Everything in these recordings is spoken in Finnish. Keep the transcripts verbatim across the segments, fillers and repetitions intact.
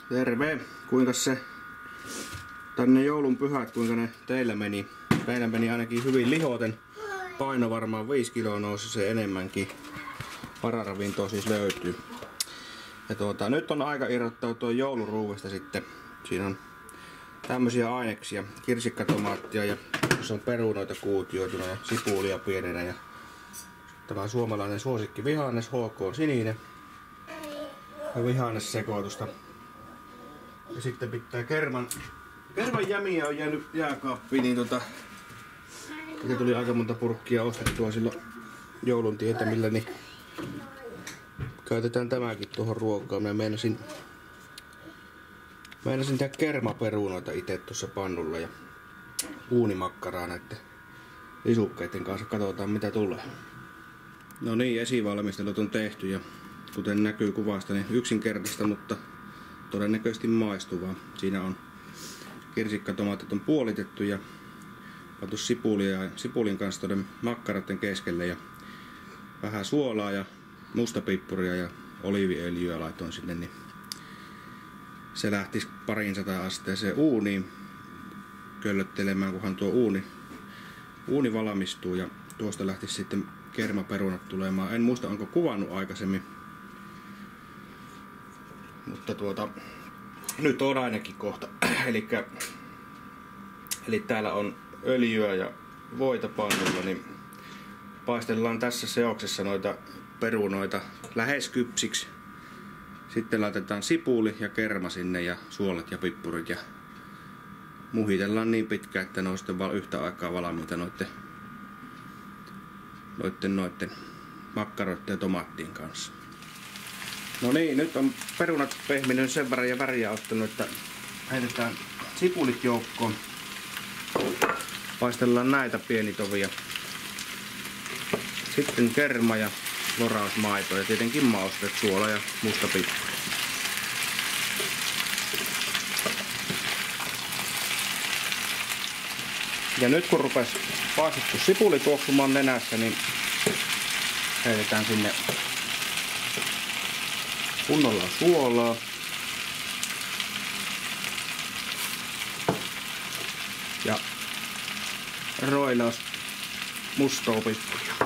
Terve! Kuinka se tänne joulun pyhät, kuinka ne teillä meni? Meillä meni ainakin hyvin lihoten. Paino varmaan viisi kiloa nousi se enemmänkin. Pararavintoa siis löytyy. Ja tuota, nyt on aika irrottautua jouluruuvista sitten. Siinä on tämmösiä aineksia. Kirsikkatomaattia ja se on perunoita kuutioituna ja sipulia pienenä. Ja tämä suomalainen suosikki vihannes H K sininen. Ja vihannessekoitusta. Ja sitten pitää kerman. Kerman jämiä on jäänyt jääkaappiin, niin tota... Ja tuli aika monta purkkia ostettua silloin joulun tietämillä, niin... Käytetään tämäkin tuohon ruokaan. Mä meinasin... Meinasin tehdä kermaperunoita itse tuossa pannulla ja... uunimakkaraa näitten lisukkeiden kanssa. Katsotaan mitä tulee. No niin, esivalmistelut on tehty ja... Kuten näkyy kuvasta, niin yksinkertaista, mutta todennäköisesti maistuvaa. Siinä on kirsikkatomaatit on puolitettu ja pantu sipulia ja sipulin kanssa tuonne makkaroiden keskelle ja vähän suolaa ja mustapippuria ja oliiviöljyä laitoin sinne, niin se lähti parin sata asteeseen uuniin köllöttelemään, kunhan tuo uuni, uuni valmistuu ja tuosta lähti sitten kermaperunat tulemaan. En muista onko kuvannut aikaisemmin. Mutta tuota, nyt on ainakin kohta. Elikkä, eli täällä on öljyä ja voita pannulla, niin paistellaan tässä seoksessa noita perunoita lähes kypsiksi. Sitten laitetaan sipuli ja kerma sinne ja suolet ja pippurit ja muhitellaan niin pitkään, että ne on sitten vaan yhtä aikaa valmiita noitten, noitten, noitten makkaroiden ja tomaattien kanssa. No niin, nyt on perunat pehminyt sen verran ja väriä ottanut, että heitetään sipulit joukkoon. Paistellaan näitä pienitovia. Sitten kerma ja lorausmaito ja tietenkin mausteet, suola ja musta pippuri. Ja nyt kun rupes paistettu sipuli tuoksumaan nenässä, niin heitetään sinne kunnolla suolaa. Ja roilaus mustaa pippuria.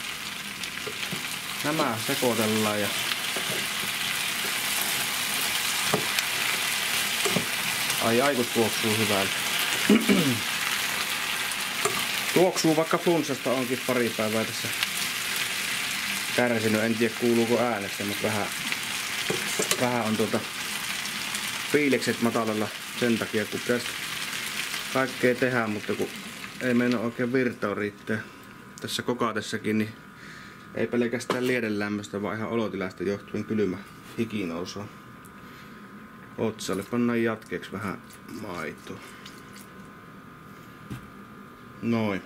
Nämä sekoitellaan ja ai ai kun tuoksuu hyvältä. Tuoksuu vaikka flunssasta onkin pari päivää tässä kärsinyt. En tiedä kuuluuko äänestä, mutta vähän Vähän on tuota fiilikset matalalla sen takia, kun pitäisi kaikkea tehdä, mutta kun ei meinaa oikein virtaa riittää tässä kokatessakin, niin ei pelkästään lieden lämmöstä, vaan ihan olotilasta johtuen kylmä hiki nousee otsalle. Pannaan jatkeeksi vähän maitoa. Noin.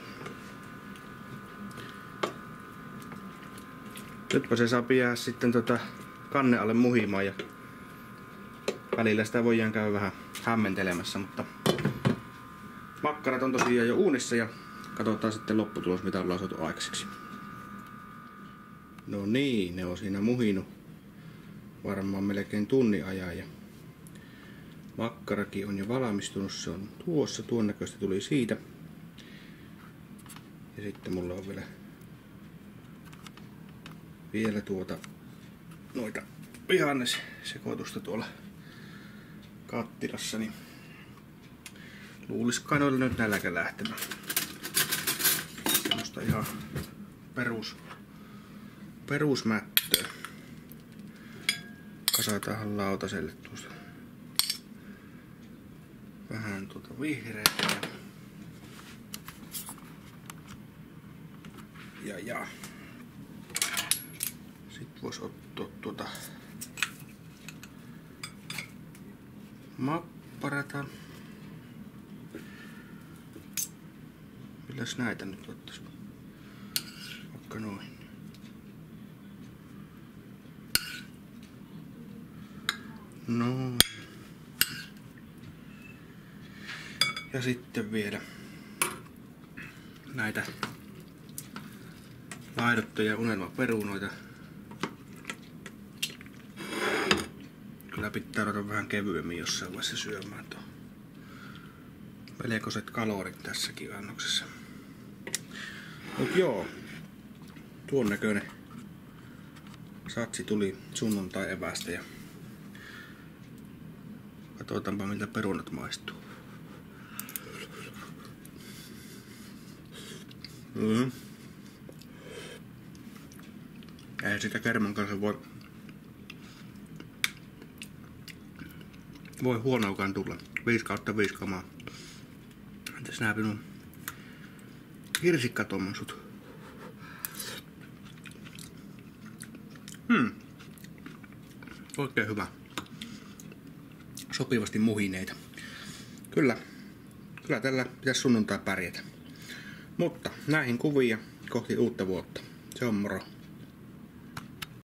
Nytpä se saa jäädä sitten tota kanne alle muhimaan ja välillä sitä voidaan käydä vähän hämmentelemässä, mutta makkarat on tosiaan jo uunissa ja katsotaan sitten lopputulos mitä ollaan saatu aikaiseksi. No niin, ne on siinä muhinut varmaan melkein tunnin ajan ja makkarakin on jo valmistunut, se on tuossa, tuon näköistä tuli siitä. Ja sitten mulla on vielä vielä tuota noita vihannessekoitusta tuolla kattilassa, niin luuliskaan noilla nyt nälkä lähtemään. Semmoista ihan perus, perusmättöä. Kasataan lautaselle tuosta vähän tuota vihreää ja, ja, ja. Sitten vois ottaa tuota mapparata. Milläs näitä nyt ottais? Vaikka noin. Noin. Ja sitten vielä näitä laidottuja unelmaperunoita. Kyllä pitää ruveta vähän kevyemmin jossain vaiheessa syömään tuo. Melkoiset kalorit tässäkin annoksessa. Mut joo. Tuon näköinen satsi tuli sunnuntai evästä ja katsotaanpa miltä perunat maistuu. Mm. Ei sitä kerman kanssa voi voi huonoakaan tulla. viisi kautta viisi kamaa. Entäs nää minun hirsikkatommosut? Hmm. Oikein hyvä. Sopivasti muhineita. Kyllä. Kyllä tällä pitäisi sunnuntai pärjätä. Mutta näihin kuvia kohti uutta vuotta. Se on moro.